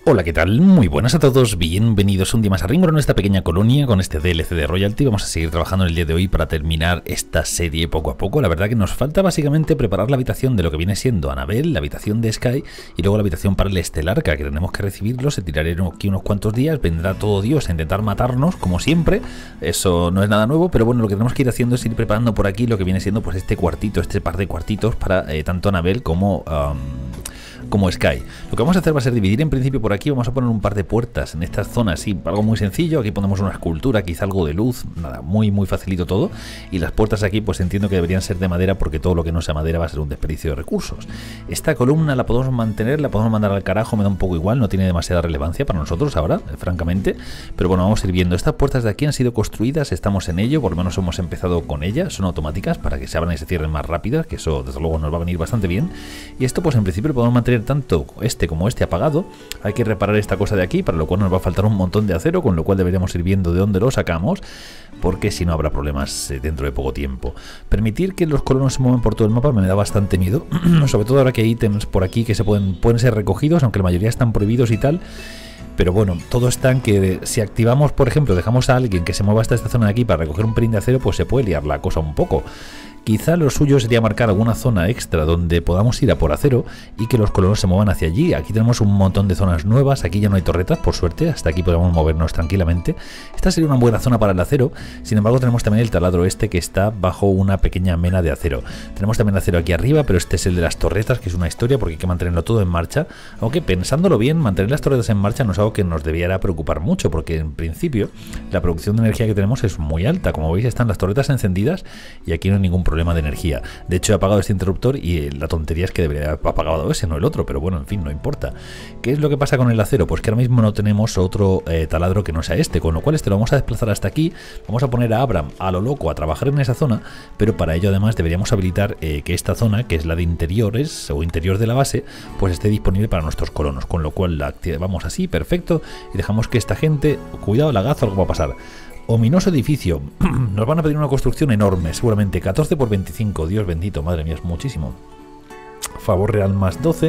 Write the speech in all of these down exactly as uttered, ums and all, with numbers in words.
Hola, ¿qué tal? Muy buenas a todos, bienvenidos un día más a Rimworld, en esta pequeña colonia con este D L C de Royalty. Vamos a seguir trabajando en el día de hoy para terminar esta serie poco a poco. La verdad que nos falta básicamente preparar la habitación de lo que viene siendo Annabelle, la habitación de Sky y luego la habitación para el Estelarca, que tenemos que recibirlo. Se tirará aquí unos cuantos días, vendrá todo Dios a intentar matarnos, como siempre. Eso no es nada nuevo, pero bueno, lo que tenemos que ir haciendo es ir preparando por aquí lo que viene siendo pues este cuartito, este par de cuartitos para eh, tanto Annabelle como... Um, como Sky. Lo que vamos a hacer va a ser dividir en principio por aquí. Vamos a poner un par de puertas en estas zonas, sí, algo muy sencillo. Aquí ponemos una escultura, quizá algo de luz, nada, muy muy facilito todo. Y las puertas aquí pues entiendo que deberían ser de madera, porque todo lo que no sea madera va a ser un desperdicio de recursos. Esta columna la podemos mantener, la podemos mandar al carajo, me da un poco igual, no tiene demasiada relevancia para nosotros ahora, eh, francamente. Pero bueno, vamos a ir viendo. Estas puertas de aquí han sido construidas, estamos en ello, por lo menos hemos empezado con ellas. Son automáticas para que se abran y se cierren más rápidas, que eso desde luego nos va a venir bastante bien. Y esto pues en principio lo podemos mantener tanto este como este apagado. Hay que reparar esta cosa de aquí, para lo cual nos va a faltar un montón de acero, con lo cual deberíamos ir viendo de dónde lo sacamos, porque si no habrá problemas eh, dentro de poco tiempo. Permitir que los colonos se muevan por todo el mapa me da bastante miedo, sobre todo ahora que hay ítems por aquí que se pueden, pueden ser recogidos, aunque la mayoría están prohibidos y tal. Pero bueno, todo está en que si activamos, por ejemplo, dejamos a alguien que se mueva hasta esta zona de aquí para recoger un pelín de acero, pues se puede liar la cosa un poco. Quizá lo suyo sería marcar alguna zona extra donde podamos ir a por acero y que los colonos se muevan hacia allí. Aquí tenemos un montón de zonas nuevas, aquí ya no hay torretas, por suerte, hasta aquí podemos movernos tranquilamente. Esta sería una buena zona para el acero, sin embargo tenemos también el taladro este que está bajo una pequeña mena de acero. Tenemos también acero aquí arriba, pero este es el de las torretas, que es una historia porque hay que mantenerlo todo en marcha, aunque pensándolo bien, mantener las torretas en marcha no es algo que nos debiera preocupar mucho, porque en principio la producción de energía que tenemos es muy alta. Como veis, están las torretas encendidas y aquí no hay ningún problema problema de energía. De hecho he apagado este interruptor y la tontería es que debería haber apagado ese, no el otro, pero bueno, en fin, no importa. ¿Qué es lo que pasa con el acero? Pues que ahora mismo no tenemos otro eh, taladro que no sea este, con lo cual este lo vamos a desplazar hasta aquí. Vamos a poner a Abraham a lo loco a trabajar en esa zona, pero para ello además deberíamos habilitar eh, que esta zona, que es la de interiores o interior de la base, pues esté disponible para nuestros colonos, con lo cual la activamos así, perfecto, y dejamos que esta gente, cuidado, lagazo, algo va a pasar. Ominoso edificio. Nos van a pedir una construcción enorme, seguramente catorce por veinticinco. Dios bendito, madre mía, es muchísimo. Favor real más doce.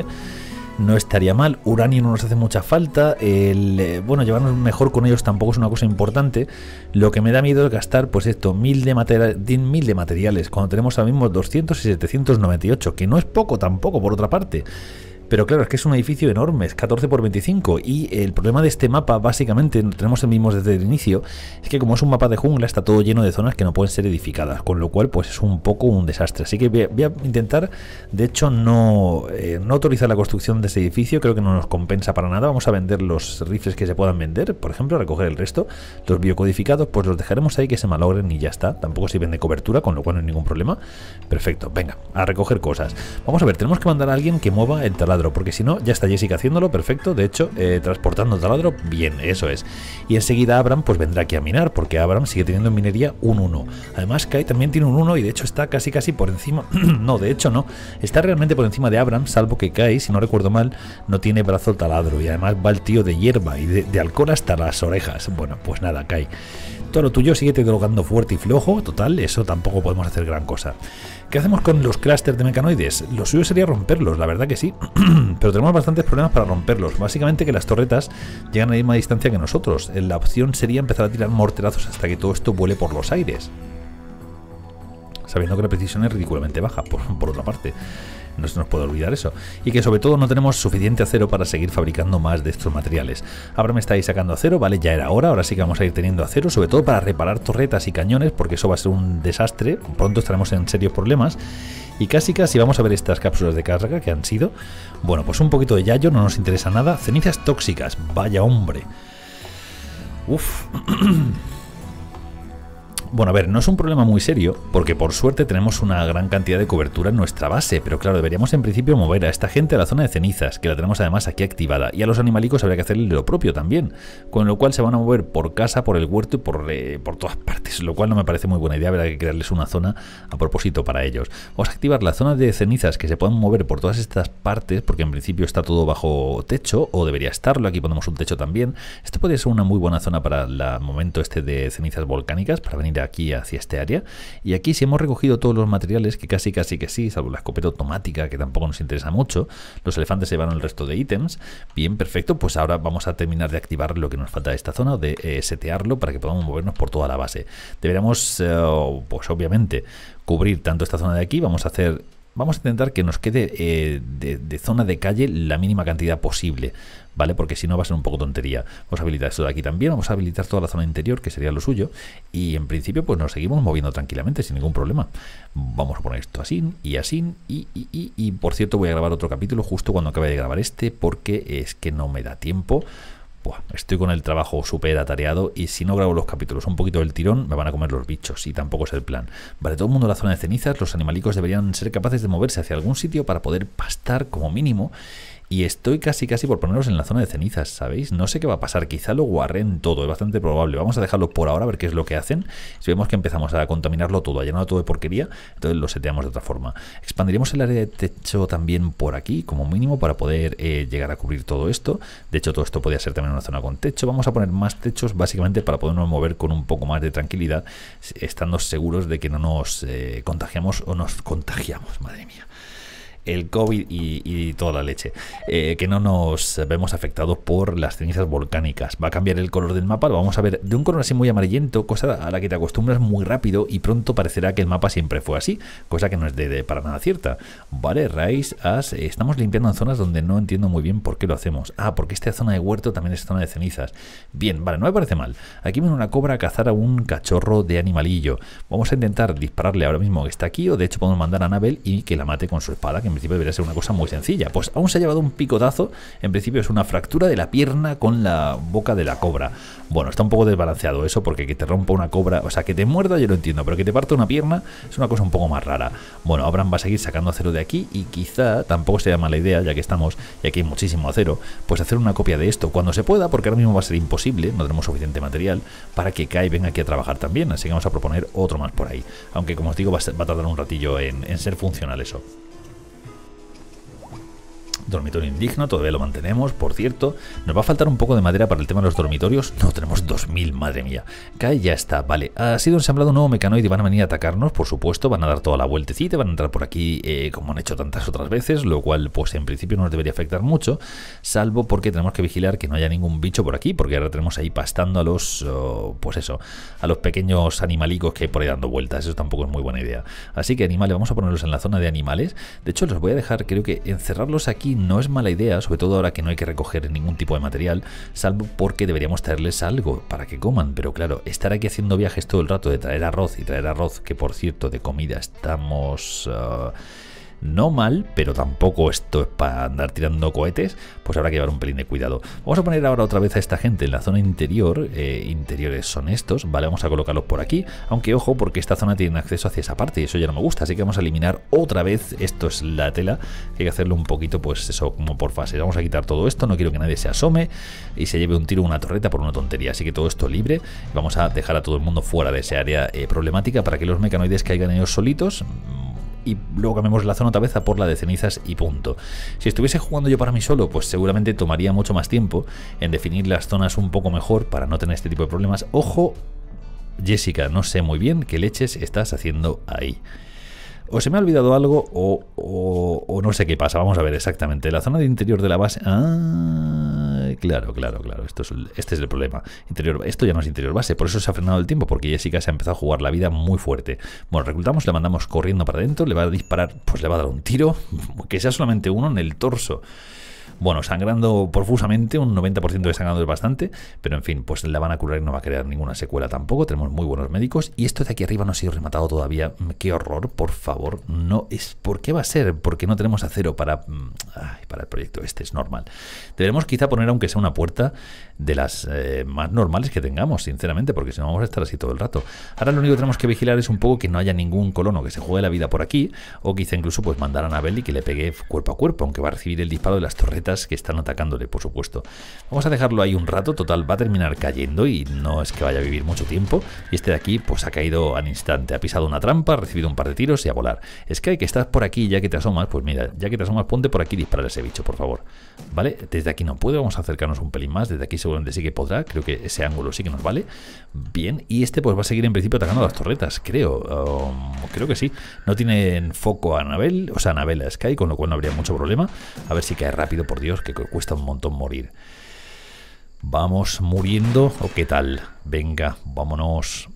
No estaría mal. Uranio no nos hace mucha falta. El, eh, bueno, llevarnos mejor con ellos tampoco es una cosa importante. Lo que me da miedo es gastar, pues esto, mil de, mil de materiales, cuando tenemos ahora mismo doscientos y setecientos noventa y ocho, que no es poco tampoco, por otra parte. Pero claro, es que es un edificio enorme, es catorce por veinticinco, y el problema de este mapa, básicamente, tenemos el mismo desde el inicio, es que como es un mapa de jungla, está todo lleno de zonas que no pueden ser edificadas, con lo cual pues es un poco un desastre. Así que voy a, voy a intentar, de hecho, no, eh, no autorizar la construcción de ese edificio, creo que no nos compensa para nada. Vamos a vender los rifles que se puedan vender, por ejemplo, recoger el resto. Los biocodificados, pues los dejaremos ahí que se malogren y ya está, tampoco sirven de cobertura, con lo cual no hay ningún problema. Perfecto, venga, a recoger cosas. Vamos a ver, tenemos que mandar a alguien que mueva el taladro, porque si no, ya está Jessica haciéndolo, perfecto. De hecho, eh, transportando el taladro, bien, eso es. Y enseguida Abraham pues vendrá aquí a minar, porque Abraham sigue teniendo en minería un uno. Además, Kai también tiene un uno y de hecho está casi casi por encima. No, de hecho no. Está realmente por encima de Abraham, salvo que Kai, si no recuerdo mal, no tiene brazo taladro. Y además va el tío de hierba y de, de alcohol hasta las orejas. Bueno, pues nada, Kai. Todo lo tuyo, sigue te drogando fuerte y flojo. Total, eso tampoco podemos hacer gran cosa. ¿Qué hacemos con los clústeres de mecanoides? Lo suyo sería romperlos, la verdad que sí. Pero tenemos bastantes problemas para romperlos. Básicamente que las torretas llegan a la misma distancia que nosotros. La opción sería empezar a tirar morterazos hasta que todo esto vuele por los aires, sabiendo que la precisión es ridículamente baja, por, por otra parte. No se nos puede olvidar eso. Y que sobre todo no tenemos suficiente acero para seguir fabricando más de estos materiales. Ahora me estáis sacando acero, vale, ya era hora. Ahora sí que vamos a ir teniendo acero, sobre todo para reparar torretas y cañones, porque eso va a ser un desastre. Pronto estaremos en serios problemas. Y casi casi vamos a ver estas cápsulas de carga que han sido. Bueno, pues un poquito de yayo, no nos interesa nada. Cenizas tóxicas, vaya hombre. Uf. Bueno, a ver, no es un problema muy serio, porque por suerte tenemos una gran cantidad de cobertura en nuestra base, pero claro, deberíamos en principio mover a esta gente a la zona de cenizas, que la tenemos además aquí activada, y a los animalicos habría que hacerle lo propio también, con lo cual se van a mover por casa, por el huerto y por, eh, por todas partes, lo cual no me parece muy buena idea. Habrá que crearles una zona a propósito para ellos. Vamos a activar la zona de cenizas, que se puedan mover por todas estas partes, porque en principio está todo bajo techo, o debería estarlo. Aquí ponemos un techo también. Esto podría ser una muy buena zona para el momento este de cenizas volcánicas, para venir a aquí hacia este área. Y aquí si hemos recogido todos los materiales, que casi casi que sí, salvo la escopeta automática, que tampoco nos interesa mucho, los elefantes se llevaron el resto de ítems. Bien, perfecto, pues ahora vamos a terminar de activar lo que nos falta de esta zona, de eh, setearlo para que podamos movernos por toda la base. Deberíamos, eh, pues obviamente, cubrir tanto esta zona de aquí. Vamos a hacer... Vamos a intentar que nos quede eh, de, de zona de calle la mínima cantidad posible, ¿vale? Porque si no va a ser un poco tontería. Vamos a habilitar esto de aquí también, vamos a habilitar toda la zona interior, que sería lo suyo, y en principio pues nos seguimos moviendo tranquilamente, sin ningún problema. Vamos a poner esto así y así, y, y, y, y por cierto voy a grabar otro capítulo justo cuando acabe de grabar este, porque es que no me da tiempo. Buah, estoy con el trabajo súper atareado y si no grabo los capítulos un poquito del tirón me van a comer los bichos y tampoco es el plan. Vale, todo el mundo en la zona de cenizas, los animalicos deberían ser capaces de moverse hacia algún sitio para poder pastar como mínimo. Y estoy casi casi por ponerlos en la zona de cenizas, ¿sabéis? No sé qué va a pasar, quizá lo guarren todo, es bastante probable. Vamos a dejarlo por ahora a ver qué es lo que hacen. Si vemos que empezamos a contaminarlo todo, a llenarlo todo de porquería, entonces lo seteamos de otra forma. Expandiremos el área de techo también por aquí, como mínimo, para poder eh, llegar a cubrir todo esto. De hecho, todo esto podría ser también una zona con techo. Vamos a poner más techos, básicamente para podernos mover con un poco más de tranquilidad, estando seguros de que no nos eh, contagiamos o nos contagiamos, madre mía. El COVID y, y toda la leche, eh, que no nos vemos afectados por las cenizas volcánicas. Va a cambiar el color del mapa, lo vamos a ver de un color así muy amarillento, cosa a la que te acostumbras muy rápido y pronto parecerá que el mapa siempre fue así, cosa que no es de, de para nada cierta. Vale, Rise, As, eh, estamos limpiando en zonas donde no entiendo muy bien por qué lo hacemos. Ah, porque esta zona de huerto también es zona de cenizas. Bien, vale, no me parece mal. Aquí viene una cobra a cazar a un cachorro de animalillo. Vamos a intentar dispararle ahora mismo que está aquí, o de hecho podemos mandar a Anabel y que la mate con su espada, que en principio debería ser una cosa muy sencilla. Pues aún se ha llevado un picotazo. En principio es una fractura de la pierna con la boca de la cobra. Bueno, está un poco desbalanceado eso, porque que te rompa una cobra, o sea, que te muerda yo lo entiendo, pero que te parta una pierna es una cosa un poco más rara. Bueno, Abraham va a seguir sacando acero de aquí y quizá tampoco sería mala idea, ya que estamos y aquí hay muchísimo acero, pues hacer una copia de esto cuando se pueda, porque ahora mismo va a ser imposible, no tenemos suficiente material para que Kai venga aquí a trabajar también, así que vamos a proponer otro más por ahí, aunque como os digo va a, ser, va a tardar un ratillo en, en ser funcional eso. Dormitorio indigno, todavía lo mantenemos, por cierto. Nos va a faltar un poco de madera para el tema de los dormitorios. No, tenemos dos mil, madre mía. Kai ya está, vale. Ha sido ensamblado un nuevo mecanoide y van a venir a atacarnos, por supuesto. Van a dar toda la vueltecita, van a entrar por aquí eh, como han hecho tantas otras veces, lo cual pues en principio no nos debería afectar mucho, salvo porque tenemos que vigilar que no haya ningún bicho por aquí, porque ahora tenemos ahí pastando a los, oh, pues eso, a los pequeños animalicos que hay por ahí dando vueltas. Eso tampoco es muy buena idea. Así que animales, vamos a ponerlos en la zona de animales. De hecho, los voy a dejar, creo que encerrarlos aquí no es mala idea, sobre todo ahora que no hay que recoger ningún tipo de material, salvo porque deberíamos traerles algo para que coman, pero claro, estar aquí haciendo viajes todo el rato de traer arroz y traer arroz, que por cierto de comida estamos... Uh, no mal, pero tampoco esto es para andar tirando cohetes, pues habrá que llevar un pelín de cuidado. Vamos a poner ahora otra vez a esta gente en la zona interior, eh, interiores son estos, vale, vamos a colocarlos por aquí, aunque ojo, porque esta zona tiene acceso hacia esa parte y eso ya no me gusta, así que vamos a eliminar otra vez, esto es la tela, hay que hacerlo un poquito, pues eso, como por fases. Vamos a quitar todo esto, no quiero que nadie se asome y se lleve un tiro o una torreta por una tontería, así que todo esto libre, vamos a dejar a todo el mundo fuera de esa área eh, problemática para que los mecanoides caigan ellos solitos. Y luego cambiamos la zona otra vez a por la de cenizas y punto. Si estuviese jugando yo para mí solo, pues seguramente tomaría mucho más tiempo en definir las zonas un poco mejor para no tener este tipo de problemas. Ojo, Jessica, no sé muy bien qué leches estás haciendo ahí. O se me ha olvidado algo o, o, o no sé qué pasa. Vamos a ver exactamente. La zona de interior de la base... Ah, claro, claro, claro. Esto es el, este es el problema. Interior, esto ya no es interior base. Por eso se ha frenado el tiempo. Porque Jessica se ha empezado a jugar la vida muy fuerte. Bueno, reclutamos, le mandamos corriendo para adentro. Le va a disparar, pues le va a dar un tiro. Que sea solamente uno en el torso. Bueno, sangrando profusamente, un noventa por ciento de sangrado es bastante, pero en fin, pues la van a curar y no va a crear ninguna secuela tampoco. Tenemos muy buenos médicos y esto de aquí arriba no ha sido rematado todavía. Qué horror, por favor, no es... ¿Por qué va a ser? Porque no tenemos acero para... Ay, para el proyecto este, es normal. Deberemos quizá poner aunque sea una puerta de las eh, más normales que tengamos, sinceramente, porque si no vamos a estar así todo el rato. Ahora lo único que tenemos que vigilar es un poco que no haya ningún colono que se juegue la vida por aquí, o quizá incluso pues mandar a Anabel y que le pegue cuerpo a cuerpo, aunque va a recibir el disparo de las torretas torretas que están atacándole, por supuesto. Vamos a dejarlo ahí un rato, total, va a terminar cayendo y no es que vaya a vivir mucho tiempo. Y este de aquí pues ha caído al instante, ha pisado una trampa, ha recibido un par de tiros y a volar. Es que hay que estar por aquí, ya que te asomas, pues mira, ya que te asomas, ponte por aquí y dispara a ese bicho, por favor. ¿Vale? Desde aquí no puede, vamos a acercarnos un pelín más, desde aquí seguramente sí que podrá, creo que ese ángulo sí que nos vale. Bien, y este pues va a seguir en principio atacando a las torretas, creo, um, creo que sí. No tienen foco a Anabel, o sea, Anabel a Sky, con lo cual no habría mucho problema. A ver si cae rápido, por Dios, que cuesta un montón morir. Vamos muriendo, ¿o qué tal? Venga, vámonos.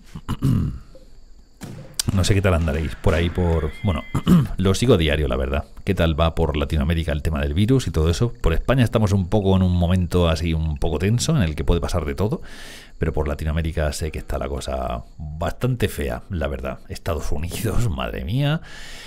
No sé qué tal andaréis por ahí, por... Bueno, lo sigo diario, la verdad. ¿Qué tal va por Latinoamérica el tema del virus y todo eso? Por España estamos un poco en un momento así un poco tenso, en el que puede pasar de todo. Pero por Latinoamérica sé que está la cosa bastante fea, la verdad. Estados Unidos, madre mía...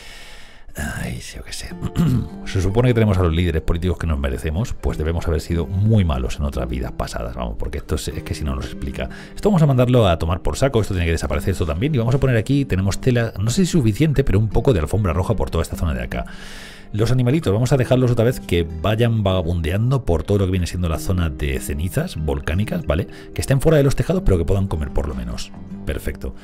Ay, sí, yo qué sé. Se supone que tenemos a los líderes políticos que nos merecemos, pues debemos haber sido muy malos en otras vidas pasadas, vamos, porque esto es, es que si no nos explica. Esto vamos a mandarlo a tomar por saco, esto tiene que desaparecer esto también, y vamos a poner aquí, tenemos tela, no sé si suficiente, pero un poco de alfombra roja por toda esta zona de acá. Los animalitos, vamos a dejarlos otra vez que vayan vagabundeando por todo lo que viene siendo la zona de cenizas volcánicas, ¿vale? Que estén fuera de los tejados, pero que puedan comer por lo menos. Perfecto.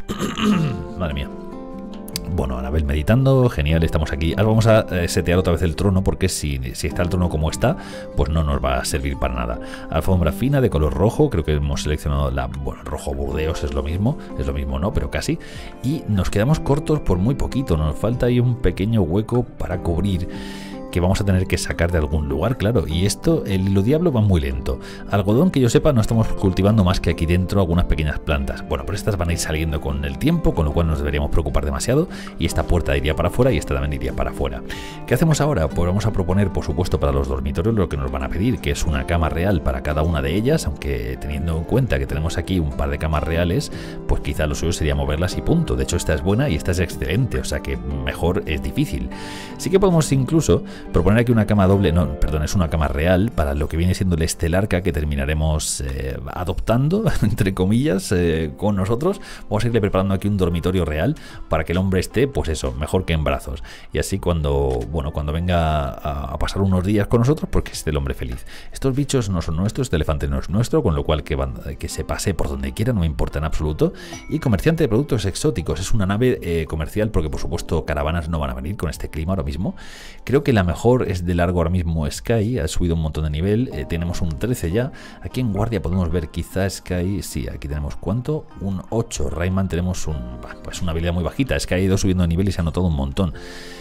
Madre mía. Bueno, Anabel meditando, genial, estamos aquí. Ahora vamos a eh, setear otra vez el trono porque si, si está el trono como está, pues no nos va a servir para nada. Alfombra fina de color rojo, creo que hemos seleccionado la... Bueno, rojo burdeos es lo mismo, es lo mismo no, pero casi. Y nos quedamos cortos por muy poquito, nos falta ahí un pequeño hueco para cubrir, que vamos a tener que sacar de algún lugar, claro, y esto, el hilo diablo va muy lento. Algodón, que yo sepa, no estamos cultivando más que aquí dentro algunas pequeñas plantas. Bueno, pero estas van a ir saliendo con el tiempo, con lo cual no nos deberíamos preocupar demasiado, y esta puerta iría para afuera y esta también iría para afuera. ¿Qué hacemos ahora? Pues vamos a proponer, por supuesto, para los dormitorios lo que nos van a pedir, que es una cama real para cada una de ellas, aunque teniendo en cuenta que tenemos aquí un par de camas reales, pues quizá lo suyo sería moverlas y punto. De hecho, esta es buena y esta es excelente, o sea que mejor es difícil. Sí que podemos incluso proponer aquí una cama doble, no, perdón, es una cama real para lo que viene siendo el estelarca que terminaremos eh, adoptando, entre comillas, eh, con nosotros. Vamos a irle preparando aquí un dormitorio real para que el hombre esté, pues eso, mejor que en brazos. Y así cuando, bueno, cuando venga a, a pasar unos días con nosotros, pues que esté el hombre feliz. Estos bichos no son nuestros, este elefante no es nuestro, con lo cual que, van, que se pase por donde quiera, no me importa en absoluto. Y comerciante de productos exóticos, es una nave eh, comercial porque por supuesto caravanas no van a venir con este clima ahora mismo. Creo que la mejor es de largo ahora mismo Sky, ha subido un montón de nivel, eh, tenemos un trece ya. Aquí en guardia podemos ver quizá Sky, sí, aquí tenemos ¿cuánto? Un ocho. Rayman tenemos un, pues una habilidad muy bajita, Sky ha ido subiendo de nivel y se ha notado un montón.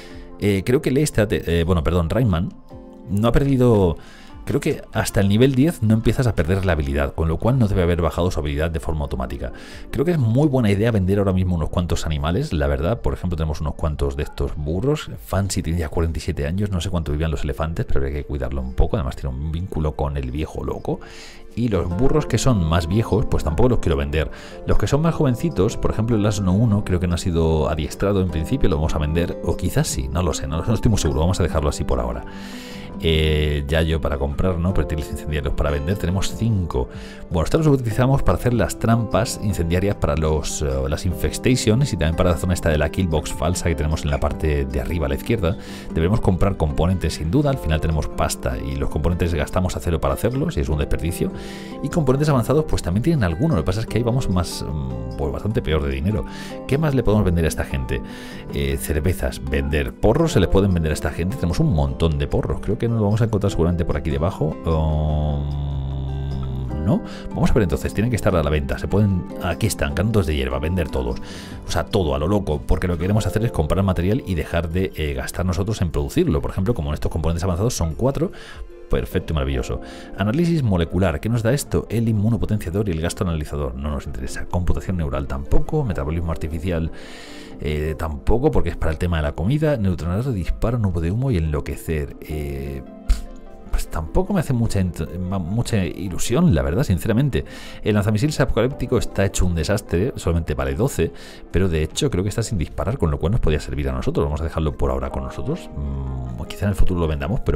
Eh, creo que Lestat, eh, bueno, perdón, Rayman no ha perdido... Creo que hasta el nivel diez no empiezas a perder la habilidad, con lo cual no debe haber bajado su habilidad de forma automática. Creo que es muy buena idea vender ahora mismo unos cuantos animales, la verdad. Por ejemplo, tenemos unos cuantos de estos burros. Fancy tiene ya cuarenta y siete años, no sé cuánto vivían los elefantes, pero hay que cuidarlo un poco. Además tiene un vínculo con el viejo loco. Y los burros que son más viejos, pues tampoco los quiero vender. Los que son más jovencitos, por ejemplo el asno uno, creo que no ha sido adiestrado en principio, lo vamos a vender. O quizás sí, no lo sé, no, no estoy muy seguro, vamos a dejarlo así por ahora. Eh, ya yo para comprar, ¿no? Proyectiles incendiarios para vender tenemos cinco. Bueno, estos los utilizamos para hacer las trampas incendiarias para los, uh, las infestations y también para la zona esta de la killbox falsa que tenemos en la parte de arriba a la izquierda. Debemos comprar componentes sin duda, al final tenemos pasta y los componentes gastamos acero para hacerlos y es un desperdicio. Y componentes avanzados pues también tienen algunos, lo que pasa es que ahí vamos más, pues bastante peor de dinero. ¿Qué más le podemos vender a esta gente? Eh, cervezas, vender porros, se les pueden vender a esta gente, tenemos un montón de porros, creo que nos lo vamos a encontrar seguramente por aquí debajo. Um, ¿No? Vamos a ver entonces, tienen que estar a la venta. Se pueden... Aquí están, cantos de hierba, vender todos. O sea, todo a lo loco, porque lo que queremos hacer es comprar material y dejar de eh, gastar nosotros en producirlo. Por ejemplo, como estos componentes avanzados son cuatro. Perfecto y maravilloso. Análisis molecular. ¿Qué nos da esto? El inmunopotenciador y el gasto analizador. No nos interesa. Computación neural tampoco. Metabolismo artificial eh, tampoco, porque es para el tema de la comida. Neutronar, disparo, nube de humo y enloquecer. Eh, pues tampoco me hace mucha, mucha ilusión, la verdad, sinceramente. El lanzamisiles apocalíptico está hecho un desastre. Solamente vale doce. Pero de hecho creo que está sin disparar, con lo cual nos podría servir a nosotros. Vamos a dejarlo por ahora con nosotros. Mm, quizá en el futuro lo vendamos, pero...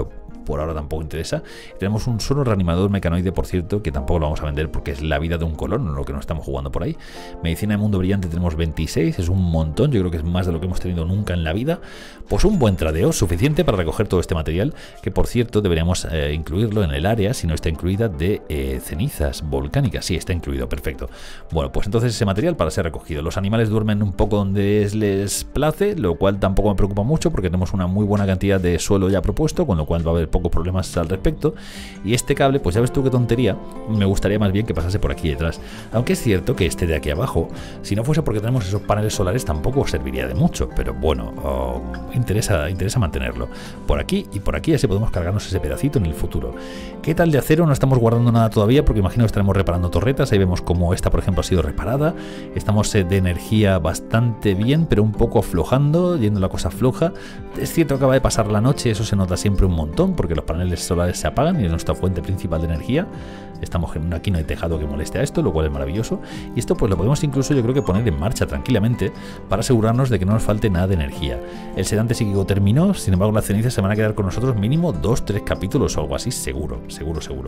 por ahora tampoco interesa. Y tenemos un solo reanimador mecanoide, por cierto, que tampoco lo vamos a vender porque es la vida de un colono, lo que nos estamos jugando por ahí. Medicina de mundo brillante tenemos veintiséis, es un montón, yo creo que es más de lo que hemos tenido nunca en la vida. Pues un buen tradeo, suficiente para recoger todo este material, que por cierto deberíamos eh, incluirlo en el área, si no está incluida, de eh, cenizas volcánicas. Sí, está incluido, perfecto. Bueno, pues entonces ese material para ser recogido. Los animales duermen un poco donde les place, lo cual tampoco me preocupa mucho porque tenemos una muy buena cantidad de suelo ya propuesto, con lo cual va a haber pocos problemas al respecto. Y este cable, pues ya ves tú qué tontería, me gustaría más bien que pasase por aquí detrás. Aunque es cierto que este de aquí abajo, si no fuese porque tenemos esos paneles solares, tampoco serviría de mucho, pero bueno, oh, interesa, interesa mantenerlo. Por aquí y por aquí así podemos cargarnos ese pedacito en el futuro. ¿Qué tal de acero? No estamos guardando nada todavía porque imagino que estaremos reparando torretas. Ahí vemos como esta, por ejemplo, ha sido reparada. Estamos eh, de energía bastante bien, pero un poco aflojando, yendo la cosa floja. Es cierto que acaba de pasar la noche, eso se nota siempre un montón porque los paneles solares se apagan y es nuestra fuente principal de energía. Estamos aquí, no hay tejado que moleste a esto, lo cual es maravilloso. Y esto pues lo podemos incluso, yo creo que poner en marcha tranquilamente para asegurarnos de que no nos falte nada de energía. El sedante psíquico terminó, sin embargo las cenizas se van a quedar con nosotros mínimo dos, tres capítulos o algo así, seguro, seguro, seguro.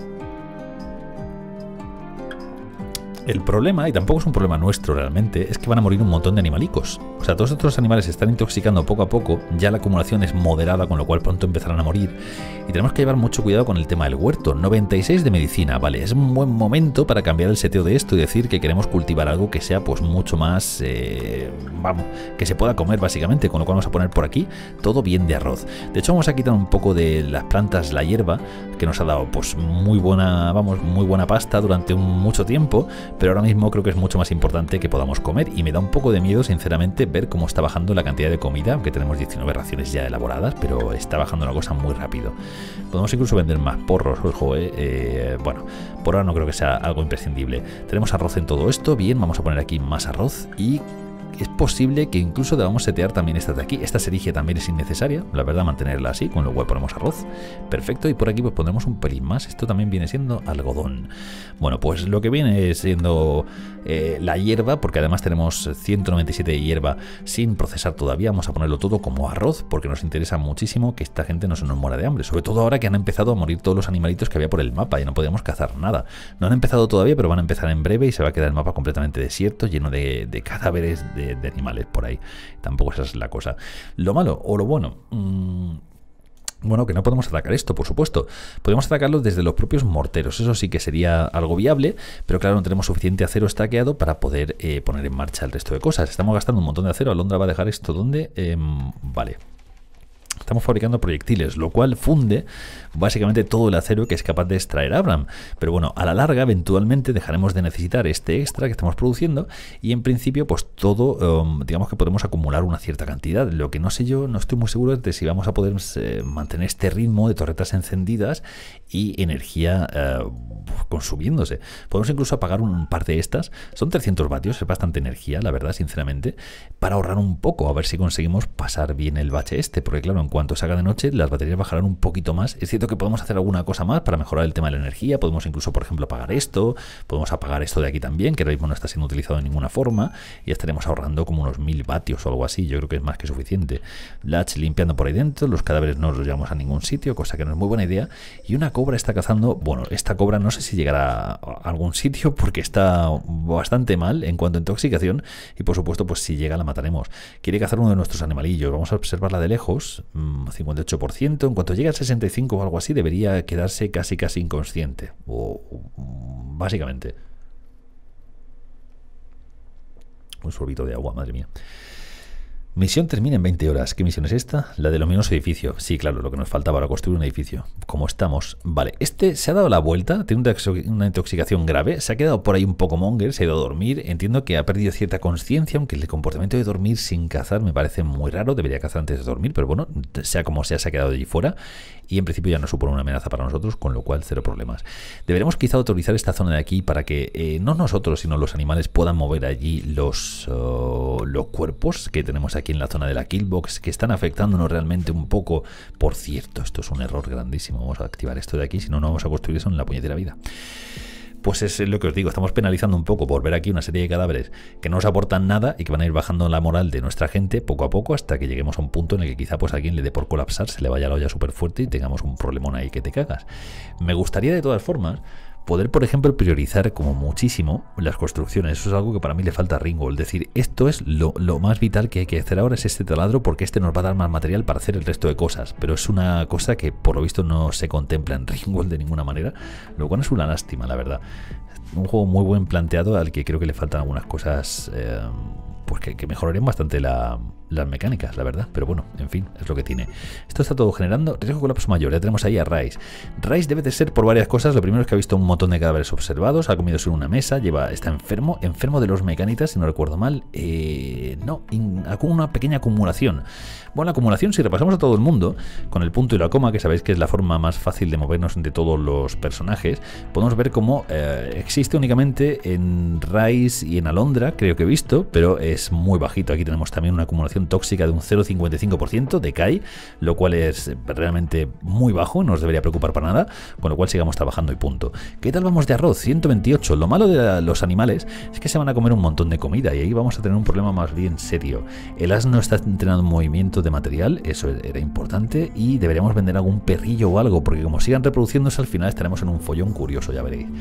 El problema, y tampoco es un problema nuestro realmente, es que van a morir un montón de animalicos. O sea, todos estos animales se están intoxicando poco a poco, ya la acumulación es moderada, con lo cual pronto empezarán a morir. Y tenemos que llevar mucho cuidado con el tema del huerto. noventa y seis de medicina, vale, es un buen momento para cambiar el seteo de esto y decir que queremos cultivar algo que sea pues mucho más, eh, vamos, que se pueda comer básicamente, con lo cual vamos a poner por aquí todo bien de arroz. De hecho vamos a quitar un poco de las plantas, la hierba, que nos ha dado pues muy buena, vamos, muy buena pasta durante un, mucho tiempo, pero ahora mismo creo que es mucho más importante que podamos comer y me da un poco de miedo sinceramente ver cómo está bajando la cantidad de comida, aunque tenemos diecinueve raciones ya elaboradas, pero está bajando la cosa muy rápido. Podemos incluso vender más porros, ojo, eh, eh, bueno, por ahora no creo que sea algo imprescindible. Tenemos arroz en todo esto, bien, vamos a poner aquí más arroz y es posible que incluso debamos setear también esta de aquí. Esta serige también es innecesaria, la verdad, mantenerla así, con lo cual ponemos arroz. Perfecto, y por aquí pues pondremos un pelín más. Esto también viene siendo algodón. Bueno, pues lo que viene siendo eh, la hierba, porque además tenemos ciento noventa y siete de hierba sin procesar todavía. Vamos a ponerlo todo como arroz, porque nos interesa muchísimo que esta gente no se nos muera de hambre. Sobre todo ahora que han empezado a morir todos los animalitos que había por el mapa y no podíamos cazar nada. No han empezado todavía, pero van a empezar en breve y se va a quedar el mapa completamente desierto, lleno de, de cadáveres de de animales por ahí. Tampoco esa es la cosa. Lo malo o lo bueno, mmm, bueno, que no podemos atacar esto, por supuesto. Podemos atacarlo desde los propios morteros. Eso sí que sería algo viable, pero claro, no tenemos suficiente acero estaqueado para poder eh, poner en marcha el resto de cosas. Estamos gastando un montón de acero. Alondra va a dejar esto donde, eh, vale. Estamos fabricando proyectiles, lo cual funde básicamente todo el acero que es capaz de extraer Abraham. Pero bueno, a la larga, eventualmente dejaremos de necesitar este extra que estamos produciendo y en principio, pues todo, um, digamos que podemos acumular una cierta cantidad. Lo que no sé yo, no estoy muy seguro de si vamos a poder eh, mantener este ritmo de torretas encendidas y energía eh, consumiéndose. Podemos incluso apagar un par de estas. Son trescientos vatios, es bastante energía, la verdad, sinceramente, para ahorrar un poco, a ver si conseguimos pasar bien el bache este, porque claro, en cuanto se haga de noche, las baterías bajarán un poquito más. Es cierto que podemos hacer alguna cosa más para mejorar el tema de la energía. Podemos incluso, por ejemplo, apagar esto. Podemos apagar esto de aquí también, que ahora mismo no está siendo utilizado de ninguna forma. Y estaremos ahorrando como unos mil vatios o algo así. Yo creo que es más que suficiente. Latch limpiando por ahí dentro. Los cadáveres no los llevamos a ningún sitio, cosa que no es muy buena idea. Y una cobra está cazando. Bueno, esta cobra no sé si llegará a algún sitio porque está bastante mal en cuanto a intoxicación. Y por supuesto, pues si llega la mataremos. Quiere cazar uno de nuestros animalillos. Vamos a observarla de lejos. cincuenta y ocho por ciento. En cuanto llegue al sesenta y cinco por ciento o algo así, debería quedarse casi casi inconsciente. O, o básicamente. Un sorbito de agua, madre mía. Misión termina en veinte horas. ¿Qué misión es esta? La del ominoso edificio. Sí, claro, lo que nos faltaba para construir un edificio. ¿Cómo estamos? Vale, este se ha dado la vuelta, tiene una intoxicación grave, se ha quedado por ahí un poco monger, se ha ido a dormir. Entiendo que ha perdido cierta conciencia, aunque el comportamiento de dormir sin cazar me parece muy raro. Debería cazar antes de dormir, pero bueno, sea como sea, se ha quedado de allí fuera. Y en principio ya no supone una amenaza para nosotros, con lo cual cero problemas. Deberemos quizá autorizar esta zona de aquí para que eh, no nosotros, sino los animales puedan mover allí los, uh, los cuerpos que tenemos aquí en la zona de la killbox, que están afectándonos realmente un poco. Por cierto, esto es un error grandísimo. Vamos a activar esto de aquí, si no, no vamos a construir eso en la puñetera vida. pues es lo que os digo, estamos penalizando un poco por ver aquí una serie de cadáveres que no nos aportan nada y que van a ir bajando la moral de nuestra gente poco a poco hasta que lleguemos a un punto en el que quizá pues a alguien le dé por colapsar, se le vaya la olla súper fuerte y tengamos un problemón ahí que te cagas. Me gustaría de todas formas poder, por ejemplo, priorizar como muchísimo las construcciones. Eso es algo que para mí le falta a Ringworld. Es decir, esto es lo, lo más vital que hay que hacer ahora, es este taladro, porque este nos va a dar más material para hacer el resto de cosas. Pero es una cosa que por lo visto no se contempla en Ringworld de ninguna manera, lo cual es una lástima, la verdad. Un juego muy buen planteado al que creo que le faltan algunas cosas eh, pues que, que mejorarían bastante la, las mecánicas, la verdad. Pero bueno, en fin, es lo que tiene. Esto está todo generando riesgo de colapso mayor. Ya tenemos ahí a Rise. Rise debe de ser por varias cosas. Lo primero es que ha visto un montón de cadáveres observados, ha comido sobre una mesa, lleva, está enfermo, enfermo de los mecanitas, si no recuerdo mal. Eh, no, in, una pequeña acumulación. Bueno, la acumulación, si repasamos a todo el mundo, con el punto y la coma, que sabéis que es la forma más fácil de movernos entre todos los personajes, podemos ver cómo eh, existe únicamente en Rise y en Alondra, creo que he visto, pero es muy bajito. Aquí tenemos también una acumulación tóxica de un cero coma cincuenta y cinco por ciento de C A I, lo cual es realmente muy bajo, no nos debería preocupar para nada, con lo cual sigamos trabajando y punto. ¿Qué tal vamos de arroz? ciento veintiocho. Lo malo de los animales es que se van a comer un montón de comida y ahí vamos a tener un problema más bien serio. El asno está entrenando un movimiento de material, eso era importante, y deberíamos vender algún perrillo o algo, porque como sigan reproduciéndose al final estaremos en un follón curioso, ya veréis.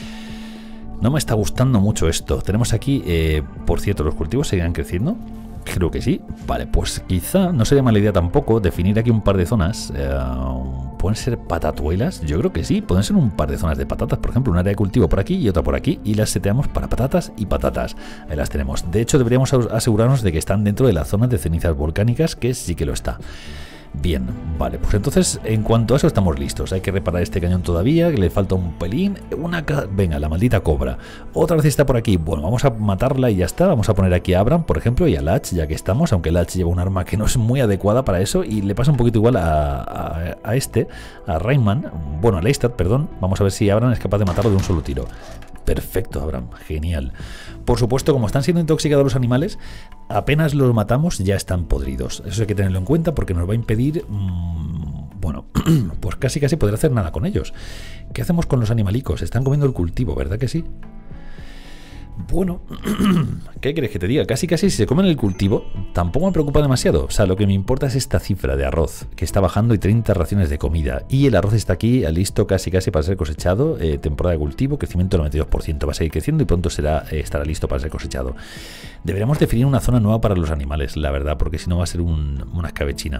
No me está gustando mucho esto. Tenemos aquí, eh, por cierto, los cultivos seguirán creciendo. Creo que sí. Vale, pues quizá no sería mala idea tampoco definir aquí un par de zonas. Eh, ¿Pueden ser patatuelas? Yo creo que sí. Pueden ser un par de zonas de patatas. Por ejemplo, un área de cultivo por aquí y otra por aquí. Y las seteamos para patatas y patatas. Ahí las tenemos. De hecho, deberíamos asegurarnos de que están dentro de la zona de cenizas volcánicas, que sí que lo está. Bien, vale, pues entonces en cuanto a eso estamos listos. Hay que reparar este cañón todavía, que le falta un pelín. Una Venga, la maldita cobra. Otra vez está por aquí. Bueno, vamos a matarla y ya está. Vamos a poner aquí a Abram, por ejemplo, y a Latch, ya que estamos. Aunque Latch lleva un arma que no es muy adecuada para eso y le pasa un poquito igual a, a, a este, a Rayman. Bueno, a Leistad, perdón. Vamos a ver si Abram es capaz de matarlo de un solo tiro. Perfecto, Abram, genial. Por supuesto, como están siendo intoxicados los animales, apenas los matamos ya están podridos. Eso hay que tenerlo en cuenta porque nos va a impedir, mmm, bueno, pues casi casi poder hacer nada con ellos. ¿Qué hacemos con los animalicos? Están comiendo el cultivo, ¿verdad que sí? Bueno, ¿qué quieres que te diga? Casi casi si se comen el cultivo tampoco me preocupa demasiado. O sea, lo que me importa es esta cifra de arroz que está bajando y treinta raciones de comida. Y el arroz está aquí listo casi casi para ser cosechado. Eh, temporada de cultivo, crecimiento del noventa y dos por ciento. Va a seguir creciendo y pronto será, eh, estará listo para ser cosechado. Deberíamos definir una zona nueva para los animales, la verdad, porque si no va a ser un, una escabechina.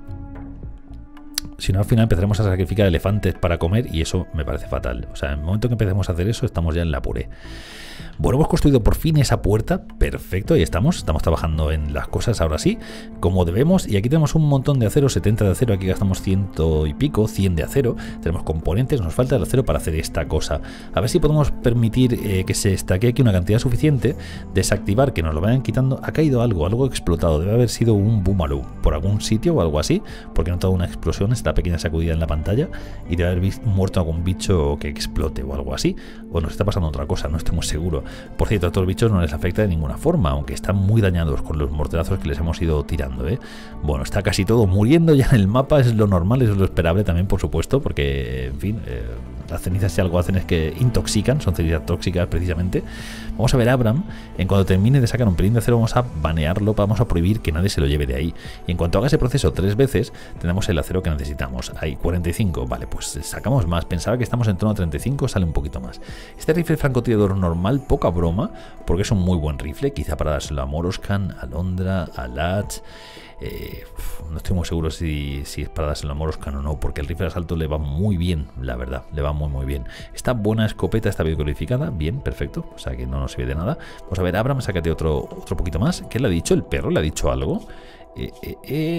Si no, al final empezaremos a sacrificar elefantes para comer y eso me parece fatal. O sea, en el momento que empecemos a hacer eso, estamos ya en la puré. Bueno, hemos construido por fin esa puerta. Perfecto, ahí estamos. Estamos trabajando en las cosas ahora sí, como debemos. Y aquí tenemos un montón de acero, setenta de acero. Aquí gastamos ciento y pico, cien de acero. Tenemos componentes, nos falta el acero para hacer esta cosa. A ver si podemos permitir eh, que se estaque aquí una cantidad suficiente. Desactivar, que nos lo vayan quitando. Ha caído algo, algo explotado. Debe haber sido un boomaloo por algún sitio o algo así. Porque he notado una explosión, esta pequeña sacudida en la pantalla. Y debe haber muerto algún bicho que explote o algo así. O nos está pasando otra cosa, no estoy muy seguro. Por cierto, a estos bichos no les afecta de ninguna forma, aunque están muy dañados con los morterazos que les hemos ido tirando, ¿eh? Bueno, está casi todo muriendo ya en el mapa, es lo normal, es lo esperable también, por supuesto, porque, en fin, eh, las cenizas si algo hacen es que intoxican, son cenizas tóxicas precisamente. Vamos a ver a Abram, en cuanto termine de sacar un pelín de acero vamos a banearlo, vamos a prohibir que nadie se lo lleve de ahí. Y en cuanto haga ese proceso tres veces, tenemos el acero que necesitamos. Hay cuarenta y cinco, vale, pues sacamos más. Pensaba que estamos en torno a treinta y cinco, sale un poquito más. Este rifle francotirador normal, poca broma, porque es un muy buen rifle, quizá para dárselo a Moroscan, a Alondra, a Latch. Eh, no estoy muy seguro si, si es para dárselo a Moroscan o no, porque el rifle de asalto le va muy bien, la verdad, le va muy muy bien. Esta buena escopeta está bien codificada, bien, perfecto, o sea que no nos sirve de nada. Vamos a ver, Abram, sácate otro, otro poquito más. ¿Qué le ha dicho el perro? ¿Le ha dicho algo? Eh, eh,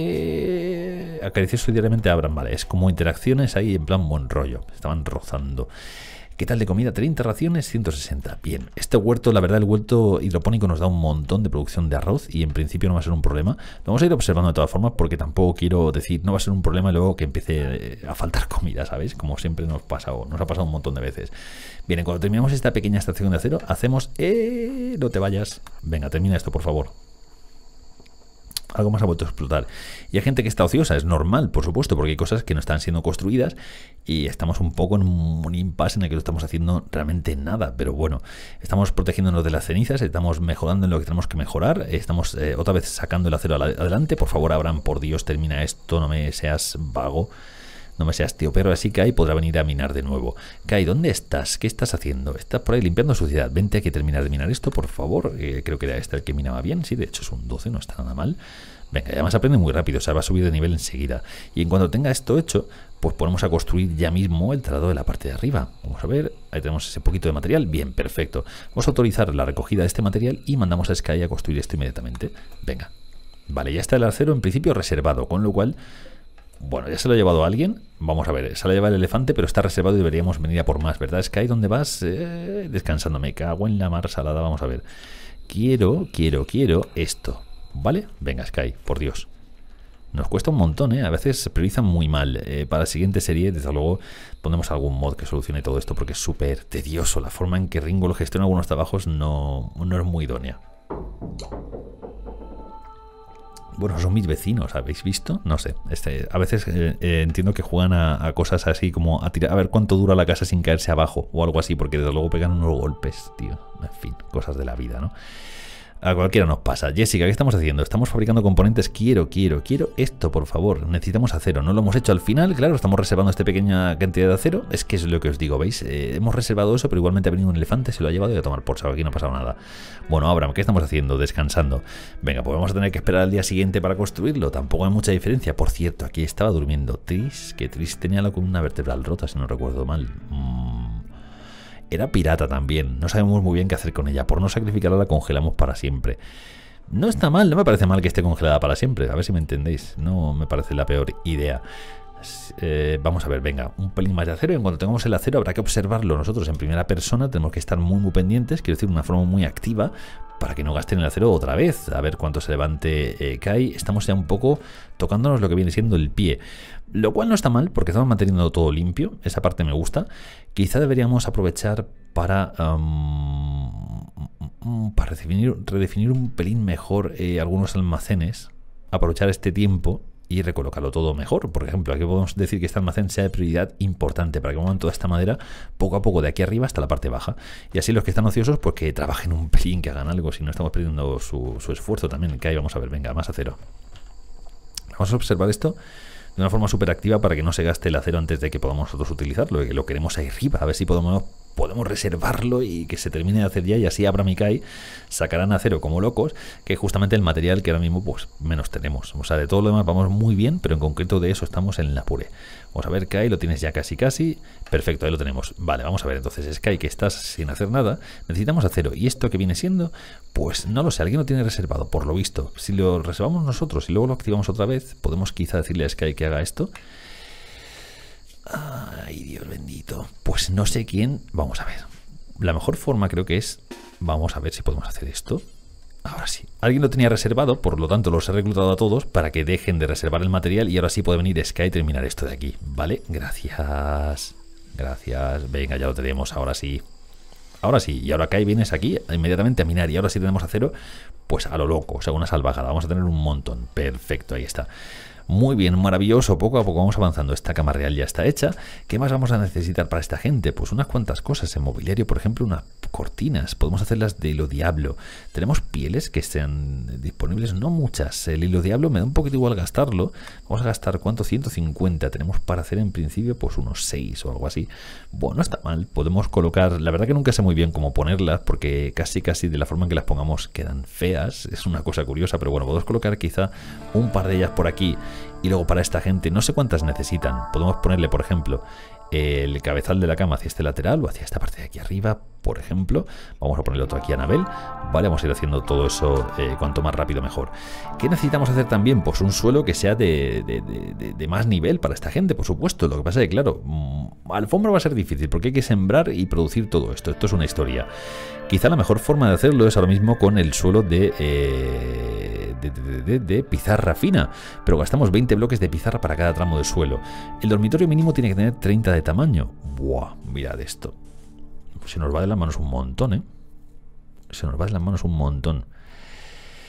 eh, acariciar solidariamente a Abram, vale, es como interacciones ahí en plan buen rollo, estaban rozando. ¿Qué tal de comida? treinta raciones, ciento sesenta. Bien, este huerto, la verdad, el huerto hidropónico nos da un montón de producción de arroz y en principio no va a ser un problema. Lo vamos a ir observando de todas formas porque tampoco quiero decir no va a ser un problema y luego que empiece a faltar comida, ¿sabéis? Como siempre nos pasa o nos ha pasado un montón de veces. Bien, cuando terminamos esta pequeña estación de acero, hacemos... ¡Eh! No te vayas. Venga, termina esto, por favor. Algo más ha vuelto a explotar. Y hay gente que está ociosa, es normal, por supuesto, porque hay cosas que no están siendo construidas y estamos un poco en un impasse en el que no estamos haciendo realmente nada. Pero bueno, estamos protegiéndonos de las cenizas, estamos mejorando en lo que tenemos que mejorar, estamos eh, otra vez sacando el acero adelante. Por favor, Abraham, por Dios, termina esto, no me seas vago. No me seas tío perro, así que Kai podrá venir a minar de nuevo. Kai, ¿dónde estás? ¿Qué estás haciendo? Estás por ahí limpiando suciedad. Vente, hay que terminar de minar esto, por favor. Eh, creo que era este el que minaba bien. Sí, de hecho es un doce, no está nada mal. Venga, además aprende muy rápido, o sea, va a subir de nivel enseguida. Y en cuanto tenga esto hecho, pues ponemos a construir ya mismo el trado de la parte de arriba. Vamos a ver, ahí tenemos ese poquito de material. Bien, perfecto. Vamos a autorizar la recogida de este material y mandamos a Sky a construir esto inmediatamente. Venga. Vale, ya está el acero en principio reservado, con lo cual... Bueno, ya se lo ha llevado a alguien. Vamos a ver, se lo ha llevado el elefante, pero está reservado y deberíamos venir a por más, ¿verdad? Sky, ¿dónde vas? Eh, descansando, me cago en la mar salada. Vamos a ver. Quiero, quiero, quiero esto, ¿vale? Venga, Sky, por Dios. Nos cuesta un montón, ¿eh? A veces se priorizan muy mal. Eh, para la siguiente serie, desde luego, pondremos algún mod que solucione todo esto, porque es súper tedioso. La forma en que Ringo lo gestiona algunos trabajos no, no es muy idónea. Bueno, son mis vecinos, ¿habéis visto? No sé, este, a veces eh, eh, entiendo que juegan a, a cosas así como a tirar, a ver cuánto dura la casa sin caerse abajo o algo así, porque desde luego pegan unos golpes, tío. En fin, cosas de la vida, ¿no? A cualquiera nos pasa. Jessica, ¿qué estamos haciendo? Estamos fabricando componentes. Quiero, quiero, quiero esto, por favor. Necesitamos acero. No lo hemos hecho al final, claro. Estamos reservando esta pequeña cantidad de acero. Es que es lo que os digo, ¿veis? Eh, hemos reservado eso, pero igualmente ha venido un elefante, se lo ha llevado y a tomar por saco. Aquí no ha pasado nada. Bueno, Abraham, ¿qué estamos haciendo? Descansando. Venga, pues vamos a tener que esperar al día siguiente para construirlo. Tampoco hay mucha diferencia. Por cierto, aquí estaba durmiendo Tris, que Tris tenía la columna vertebral rota, si no recuerdo mal. Mmm... Era pirata también, no sabemos muy bien qué hacer con ella. Por no sacrificarla la congelamos para siempre. No está mal, no me parece mal que esté congelada para siempre. A ver si me entendéis, no me parece la peor idea. Eh, vamos a ver, venga, un pelín más de acero. En cuanto tengamos el acero habrá que observarlo nosotros en primera persona. Tenemos que estar muy muy pendientes, quiero decir, de una forma muy activa, para que no gasten el acero otra vez. A ver cuánto se levante eh, Kai. Estamos ya un poco tocándonos lo que viene siendo el pie, lo cual no está mal porque estamos manteniendo todo limpio. Esa parte me gusta. Quizá deberíamos aprovechar para um, para redefinir, redefinir un pelín mejor eh, algunos almacenes, aprovechar este tiempo y recolocarlo todo mejor. Por ejemplo, aquí podemos decir que este almacén sea de prioridad importante para que muevan toda esta madera poco a poco de aquí arriba hasta la parte baja. Y así los que están ociosos, pues que trabajen un pelín, que hagan algo, si no estamos perdiendo su, su esfuerzo también. Que ahí vamos a ver, venga, más acero. Vamos a observar esto de una forma súper activa para que no se gaste el acero antes de que podamos nosotros utilizarlo, que lo queremos ahí arriba, a ver si podemos, podemos reservarlo y que se termine de hacer ya, y así Abraham y Kai sacarán acero como locos, que es justamente el material que ahora mismo pues menos tenemos. O sea, de todo lo demás vamos muy bien, pero en concreto de eso estamos en la pure. Vamos a ver, Kai, lo tienes ya casi casi. Perfecto, ahí lo tenemos. Vale, vamos a ver entonces, Sky, que estás sin hacer nada, necesitamos acero. ¿Y esto que viene siendo? Pues no lo sé, alguien lo tiene reservado, por lo visto. Si lo reservamos nosotros y luego lo activamos otra vez, podemos quizá decirle a Sky que haga esto. Ay, Dios bendito. Pues no sé quién. Vamos a ver. La mejor forma creo que es... Vamos a ver si podemos hacer esto. Ahora sí. Alguien lo tenía reservado, por lo tanto los he reclutado a todos para que dejen de reservar el material y ahora sí puede venir Sky y terminar esto de aquí. ¿Vale? Gracias. Gracias. Venga, ya lo tenemos. Ahora sí. Ahora sí. Y ahora Kai vienes aquí inmediatamente a minar y ahora sí tenemos acero, pues a lo loco. O sea, una salvajada. Vamos a tener un montón. Perfecto, ahí está. Muy bien, maravilloso, poco a poco vamos avanzando. Esta cama real ya está hecha. ¿Qué más vamos a necesitar para esta gente? Pues unas cuantas cosas. En mobiliario, por ejemplo, unas cortinas. Podemos hacerlas de hilo diablo. Tenemos pieles que estén disponibles, no muchas. El hilo diablo me da un poquito igual gastarlo. Vamos a gastar, ¿cuánto? ciento cincuenta. Tenemos para hacer en principio pues unos seis o algo así. Bueno, no está mal. Podemos colocar, la verdad que nunca sé muy bien cómo ponerlas, porque casi casi de la forma en que las pongamos quedan feas. Es una cosa curiosa, pero bueno, podemos colocar quizá un par de ellas por aquí. Y luego para esta gente, no sé cuántas necesitan. Podemos ponerle, por ejemplo, el cabezal de la cama hacia este lateral o hacia esta parte de aquí arriba, por ejemplo. Vamos a ponerle otro aquí a Anabel. Vale, vamos a ir haciendo todo eso eh, cuanto más rápido mejor. ¿Qué necesitamos hacer también? Pues un suelo que sea de, de, de, de, de más nivel para esta gente, por supuesto. Lo que pasa es que, claro, mmm, alfombra va a ser difícil porque hay que sembrar y producir todo esto. Esto es una historia. Quizá la mejor forma de hacerlo es ahora mismo con el suelo de... Eh, De, de, de, de pizarra fina, pero gastamos veinte bloques de pizarra para cada tramo de suelo. El dormitorio mínimo tiene que tener treinta de tamaño. Buah, mirad esto. Se nos va de las manos un montón, ¿eh? Se nos va de las manos un montón.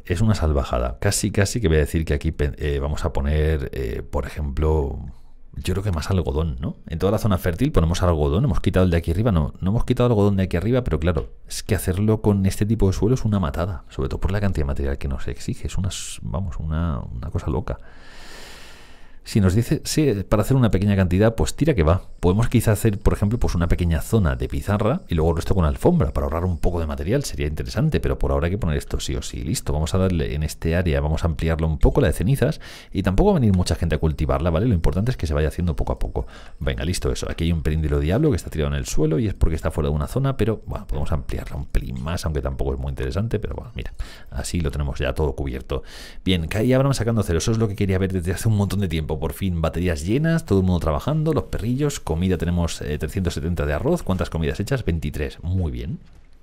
es una salvajada. Casi, casi que voy a decir que aquí eh, vamos a poner, eh, por ejemplo, yo creo que más algodón, ¿no? En toda la zona fértil ponemos algodón. Hemos quitado el de aquí arriba, no, no hemos quitado el algodón de aquí arriba, pero claro, es que hacerlo con este tipo de suelo es una matada, sobre todo por la cantidad de material que nos exige. Es una, vamos, una, una cosa loca. Si nos dice, sí, para hacer una pequeña cantidad, pues tira que va. Podemos quizá hacer, por ejemplo, pues una pequeña zona de pizarra y luego el resto con alfombra para ahorrar un poco de material. Sería interesante, pero por ahora hay que poner esto sí o sí. Listo, vamos a darle en este área, vamos a ampliarlo un poco, la de cenizas, y tampoco va a venir mucha gente a cultivarla, ¿vale? Lo importante es que se vaya haciendo poco a poco. Venga, listo eso. Aquí hay un pelín de lo diablo que está tirado en el suelo y es porque está fuera de una zona, pero bueno, podemos ampliarla un pelín más, aunque tampoco es muy interesante, pero bueno, mira, así lo tenemos ya todo cubierto. Bien, ya Abraham sacando cero, eso es lo que quería ver desde hace un montón de tiempo. Por fin, baterías llenas, todo el mundo trabajando, los perrillos, comida tenemos eh, trescientos setenta de arroz. ¿Cuántas comidas hechas? veintitrés. Muy bien.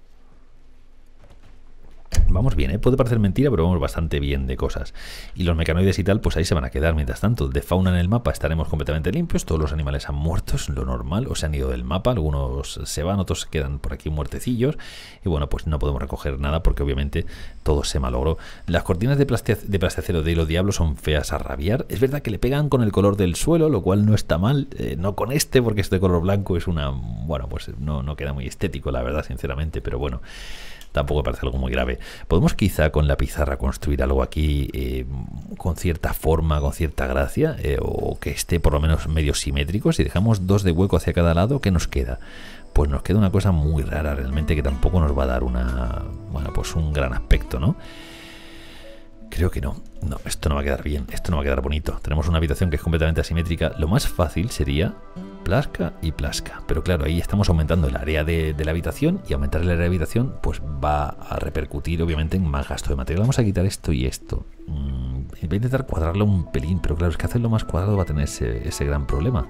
Vamos bien, ¿eh? Puede parecer mentira, pero vamos bastante bien de cosas. Y los mecanoides y tal, pues ahí se van a quedar. Mientras tanto, de fauna en el mapa estaremos completamente limpios. Todos los animales han muerto, es lo normal, o se han ido del mapa. Algunos se van, otros quedan por aquí muertecillos. Y bueno, pues no podemos recoger nada porque obviamente todo se malogró. Las cortinas de, plaste de plastacero de Hilo Diablo son feas a rabiar. Es verdad que le pegan con el color del suelo, lo cual no está mal. Eh, no con este, porque este color blanco es una... Bueno, pues no, no queda muy estético, la verdad, sinceramente, pero bueno... Tampoco me parece algo muy grave. Podemos quizá con la pizarra construir algo aquí eh, con cierta forma, con cierta gracia, eh, o que esté por lo menos medio simétrico. Si dejamos dos de hueco hacia cada lado, ¿qué nos queda? Pues nos queda una cosa muy rara realmente que tampoco nos va a dar una, bueno, pues un gran aspecto, ¿no? Creo que no. No, esto no va a quedar bien, esto no va a quedar bonito. Tenemos una habitación que es completamente asimétrica. Lo más fácil sería plasca y plasca. Pero claro, ahí estamos aumentando el área de, de la habitación y aumentar el área de habitación pues va a repercutir obviamente en más gasto de material. Vamos a quitar esto y esto. Mm, voy a intentar cuadrarlo un pelín, pero claro, es que hacerlo más cuadrado va a tener ese, ese gran problema.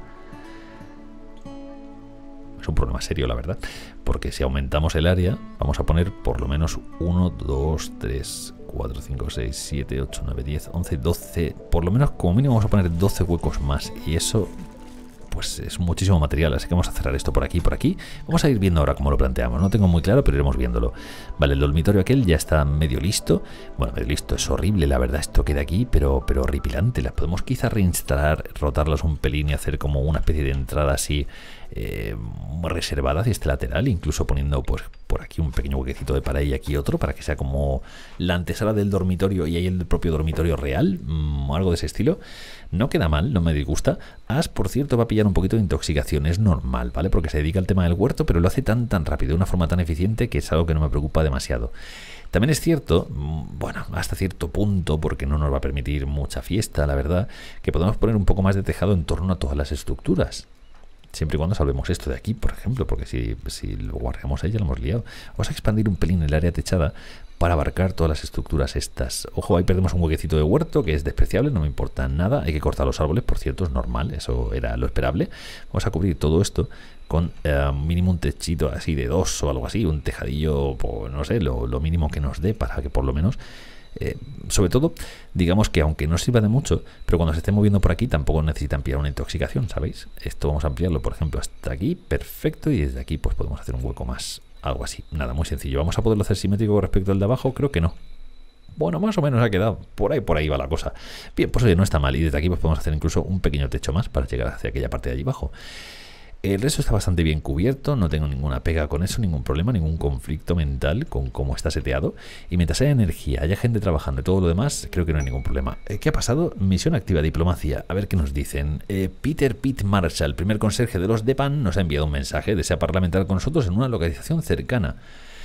Es un problema serio, la verdad. Porque si aumentamos el área, vamos a poner por lo menos uno, dos, tres, cuatro, cinco, seis, siete, ocho, nueve, diez, once, doce. Por lo menos como mínimo vamos a poner doce huecos más. Y eso... pues es muchísimo material, así que vamos a cerrar esto por aquí y por aquí. Vamos a ir viendo ahora cómo lo planteamos, no tengo muy claro, pero iremos viéndolo. Vale, el dormitorio aquel ya está medio listo. Bueno, medio listo, es horrible, la verdad, esto queda aquí, pero, pero horripilante. Las podemos quizá reinstalar, rotarlas un pelín y hacer como una especie de entrada así eh, reservada hacia este lateral, incluso poniendo pues por aquí un pequeño huequecito de pared y aquí otro, para que sea como la antesala del dormitorio y ahí el propio dormitorio real, mmm, algo de ese estilo. No queda mal, no me disgusta. As, por cierto, va a pillar un poquito de intoxicación, es normal, ¿vale? Porque se dedica al tema del huerto, pero lo hace tan tan rápido, de una forma tan eficiente, que es algo que no me preocupa demasiado. También es cierto, bueno, hasta cierto punto, porque no nos va a permitir mucha fiesta, la verdad, que podemos poner un poco más de tejado en torno a todas las estructuras. Siempre y cuando salvemos esto de aquí, por ejemplo, porque si, si lo guardamos ahí ya lo hemos liado. Vamos a expandir un pelín el área techada para abarcar todas las estructuras estas. Ojo, ahí perdemos un huequecito de huerto que es despreciable, no me importa nada. Hay que cortar los árboles, por cierto, es normal, eso era lo esperable. Vamos a cubrir todo esto con eh, mínimo un techito así de dos o algo así, un tejadillo, pues, no sé, lo, lo mínimo que nos dé para que por lo menos... Eh, sobre todo, digamos que aunque no sirva de mucho, pero cuando se esté moviendo por aquí tampoco necesitan pillar una intoxicación, ¿sabéis? Esto vamos a ampliarlo, por ejemplo, hasta aquí, perfecto, y desde aquí pues podemos hacer un hueco más, algo así, nada, muy sencillo. ¿Vamos a poderlo hacer simétrico con respecto al de abajo? Creo que no. Bueno, más o menos ha quedado, por ahí, por ahí va la cosa. Bien, pues oye, no está mal, y desde aquí pues podemos hacer incluso un pequeño techo más para llegar hacia aquella parte de allí abajo. El resto está bastante bien cubierto, no tengo ninguna pega con eso, ningún problema, ningún conflicto mental con cómo está seteado. Y mientras haya energía, haya gente trabajando y todo lo demás, creo que no hay ningún problema. ¿Qué ha pasado? Misión activa, diplomacia. A ver qué nos dicen. Eh, Peter Pitt Marshall, primer conserje de los Depan, nos ha enviado un mensaje. Desea parlamentar con nosotros en una localización cercana.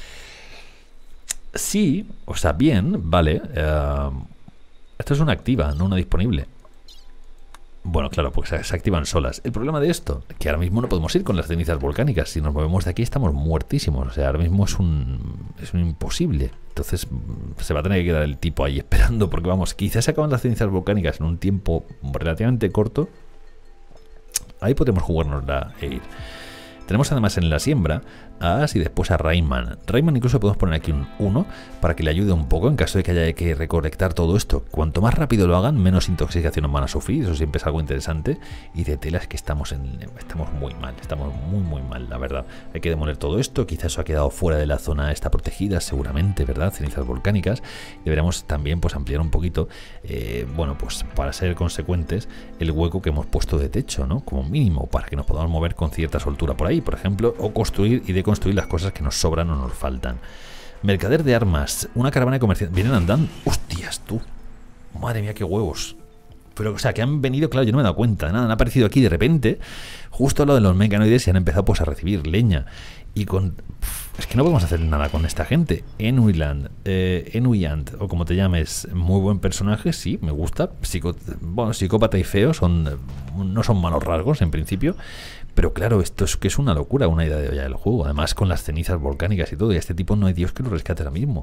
Sí, o sea, bien, vale. Uh, esto es una activa, no una disponible. Bueno, claro, pues se activan solas. El problema de esto, que ahora mismo no podemos ir con las cenizas volcánicas. Si nos movemos de aquí estamos muertísimos. O sea, ahora mismo es un, es un imposible. Entonces se va a tener que quedar el tipo ahí esperando. Porque vamos, quizás se acaban las cenizas volcánicas en un tiempo relativamente corto. Ahí podemos jugárnosla e ir. Tenemos además en la siembra a Ash y después a Rayman. Rayman incluso podemos poner aquí un uno para que le ayude un poco en caso de que haya que recolectar todo esto. Cuanto más rápido lo hagan, menos intoxicación van a sufrir. Eso siempre es algo interesante. Y de telas que estamos, en, estamos muy mal, estamos muy muy mal, la verdad. Hay que demoler todo esto. Quizás eso ha quedado fuera de la zona, está protegida seguramente, ¿verdad? Cenizas volcánicas. Deberíamos también pues ampliar un poquito, eh, bueno, pues para ser consecuentes, el hueco que hemos puesto de techo, ¿no? Como mínimo, para que nos podamos mover con cierta soltura por ahí, por ejemplo, o construir y deconstruir las cosas que nos sobran o nos faltan. Mercader de armas, una caravana de comerciantes. Vienen andando. ¡Hostias, tú! Madre mía, qué huevos. Pero, o sea, que han venido, claro, yo no me he dado cuenta de nada. Han aparecido aquí de repente, justo a lo de los mecanoides, y han empezado pues a recibir leña. Y con... Es que no podemos hacer nada con esta gente. Enuiland, eh, Enuyant, o como te llames, muy buen personaje, sí, me gusta. Psico... Bueno, psicópata y feo, son no son malos rasgos en principio. Pero claro, esto es que es una locura, una idea de olla del juego. Además, con las cenizas volcánicas y todo, y a este tipo no hay Dios que lo rescate ahora mismo.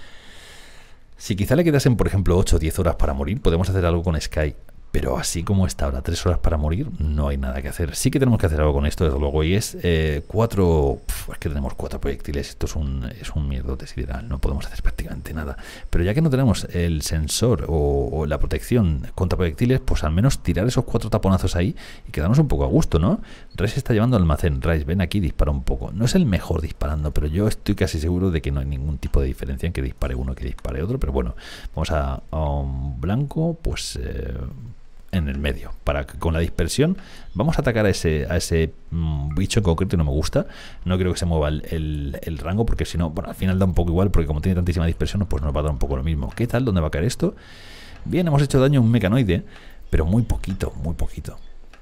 Si quizá le quedasen, por ejemplo, ocho o diez horas para morir, podemos hacer algo con Sky. Pero así como está ahora, tres horas para morir, no hay nada que hacer. Sí que tenemos que hacer algo con esto, desde luego, y es eh, cuatro... Pf, es que tenemos cuatro proyectiles, esto es un, es un mierdote sideral, no podemos hacer prácticamente nada. Pero ya que no tenemos el sensor o, o la protección contra proyectiles, pues al menos tirar esos cuatro taponazos ahí y quedarnos un poco a gusto, ¿no? Rice está llevando al almacén. Rice, ven aquí, dispara un poco. No es el mejor disparando, pero yo estoy casi seguro de que no hay ningún tipo de diferencia en que dispare uno que dispare otro, pero bueno, vamos a, a un blanco, pues... Eh, en el medio, para que con la dispersión vamos a atacar a ese, a ese mmm, bicho en concreto y no me gusta, no creo que se mueva el, el, el rango porque si no, bueno, al final da un poco igual porque como tiene tantísima dispersión pues nos va a dar un poco lo mismo. ¿Qué tal? ¿Dónde va a caer esto? Bien, hemos hecho daño a un mecanoide, pero muy poquito, muy poquito.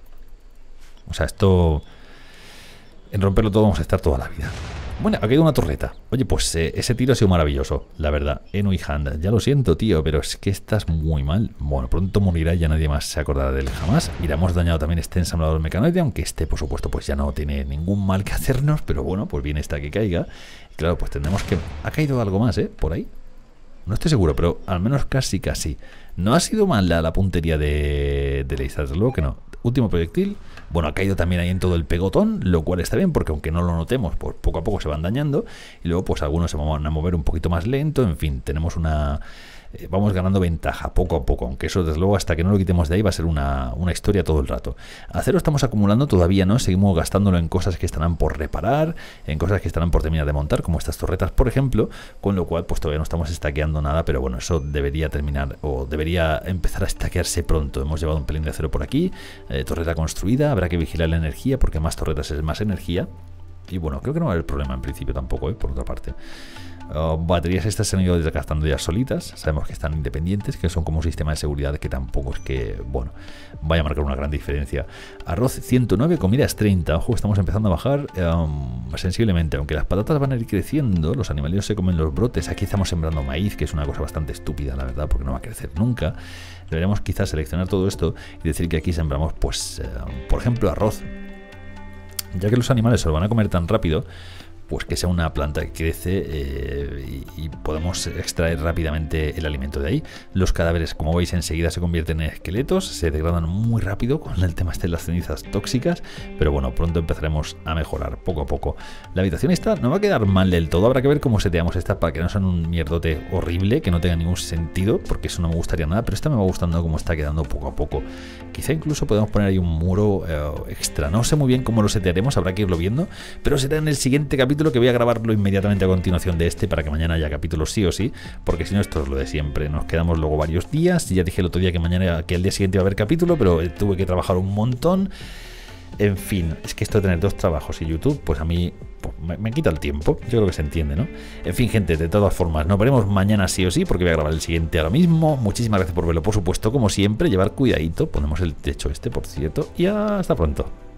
O sea, esto en romperlo todo vamos a estar toda la vida. Bueno, ha caído una torreta. Oye, pues eh, ese tiro ha sido maravilloso, la verdad. Enuyhand, ya lo siento, tío, pero es que estás muy mal. Bueno, pronto morirá y ya nadie más se acordará de él jamás. Mira, hemos dañado también este ensamblador mecanoide, aunque este, por supuesto, pues ya no tiene ningún mal que hacernos, pero bueno, pues bien está que caiga. Y claro, pues tendremos que... ¿Ha caído algo más, eh? Por ahí. No estoy seguro, pero al menos casi, casi. No ha sido mal la, la puntería de, de Leizard, desde luego que no. Último proyectil. Bueno, ha caído también ahí en todo el pegotón, lo cual está bien porque aunque no lo notemos, pues poco a poco se van dañando y luego pues algunos se van a mover un poquito más lento, en fin, tenemos una... Eh, vamos ganando ventaja poco a poco, aunque eso desde luego hasta que no lo quitemos de ahí va a ser una, una historia todo el rato. Acero estamos acumulando todavía, ¿no? Seguimos gastándolo en cosas que estarán por reparar, en cosas que estarán por terminar de montar, como estas torretas, por ejemplo, con lo cual pues todavía no estamos estaqueando nada, pero bueno, eso debería terminar o debería empezar a estaquearse pronto. Hemos llevado un pelín de acero por aquí, eh, torreta construida, habrá que vigilar la energía porque más torretas es más energía. Y bueno, creo que no va a haber problema en principio tampoco, ¿eh? Por otra parte. Uh, baterías estas se han ido desgastando ya solitas. Sabemos que están independientes, que son como un sistema de seguridad que tampoco es que, bueno, vaya a marcar una gran diferencia. Arroz ciento nueve, comidas treinta. Ojo, estamos empezando a bajar um, sensiblemente. Aunque las patatas van a ir creciendo, los animales se comen los brotes. Aquí estamos sembrando maíz, que es una cosa bastante estúpida, la verdad, porque no va a crecer nunca. Deberíamos quizás seleccionar todo esto y decir que aquí sembramos, pues, uh, por ejemplo, arroz. Ya que los animales se lo van a comer tan rápido, pues que sea una planta que crece eh, y, y podemos extraer rápidamente el alimento de ahí. Los cadáveres, como veis, enseguida se convierten en esqueletos, se degradan muy rápido con el tema este de las cenizas tóxicas, pero bueno, pronto empezaremos a mejorar poco a poco. La habitación esta no va a quedar mal del todo, habrá que ver cómo seteamos esta para que no sea un mierdote horrible, que no tenga ningún sentido, porque eso no me gustaría nada, pero esta me va gustando cómo está quedando poco a poco. Quizá incluso podemos poner ahí un muro eh, extra, no sé muy bien cómo lo setearemos, habrá que irlo viendo, pero será en el siguiente capítulo que voy a grabarlo inmediatamente a continuación de este para que mañana haya capítulo sí o sí, porque si no esto es lo de siempre, nos quedamos luego varios días. Ya dije el otro día que mañana, que el día siguiente iba a haber capítulo, pero tuve que trabajar un montón. En fin, es que esto de tener dos trabajos y YouTube, pues a mí pues, me, me quita el tiempo. Yo creo que se entiende, ¿no? En fin, gente, de todas formas, nos veremos mañana sí o sí, porque voy a grabar el siguiente ahora mismo. Muchísimas gracias por verlo, por supuesto, como siempre, llevar cuidadito. Ponemos el techo este, por cierto, y hasta pronto.